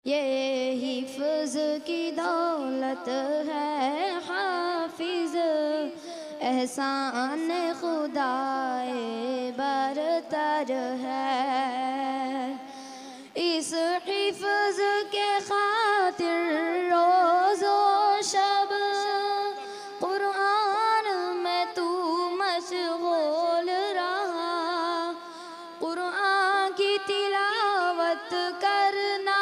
ये हिफ्ज़ की दौलत है हाफिज़, एहसान खुदाए बरतर है। इस हिफ्ज़ के खातिर रोज़ो शब कुरान में तू मशगूल रहा। कुरान की तिलावत करना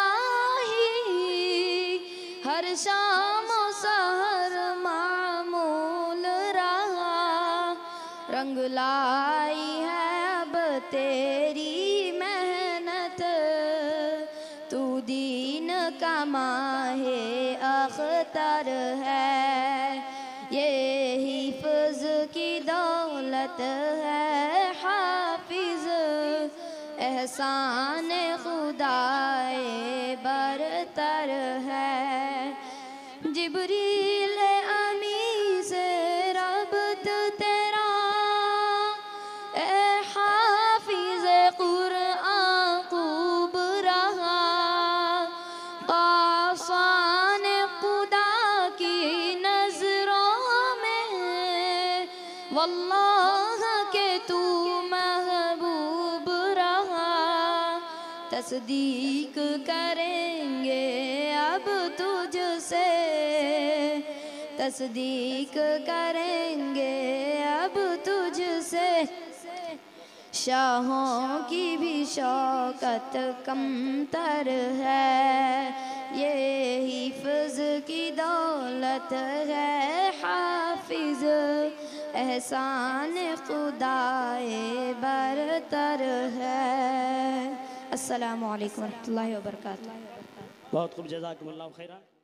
हर शाम सहर मामूल रहा। रंग लाई है अब तेरी मेहनत, तू दीन का माहे अख्तर है। ये हिफ्ज़ की दौलत है हाफिज़, एहसान खुदाए बरतर है। जिब्रील अमी से रब्त तेरा, ए हाफिज़ कुरआन खूब रहा। आसान खुदा की नजरों में वल्लाह के तू महबूब रहा। तस्दीक करेंगे अब तुझसे, तस्दीक करेंगे अब तुझसे। शाहों की भी शौकत कमतर है। ये हिफ्ज़ की दौलत है हाफिज़, एहसान खुदाए बरतर है। अस्सलामु अलैकुम वरहमतुल्लाहि वबरकातुहू। बहुत खूब, जज़ाकुमुल्लाह खैरा।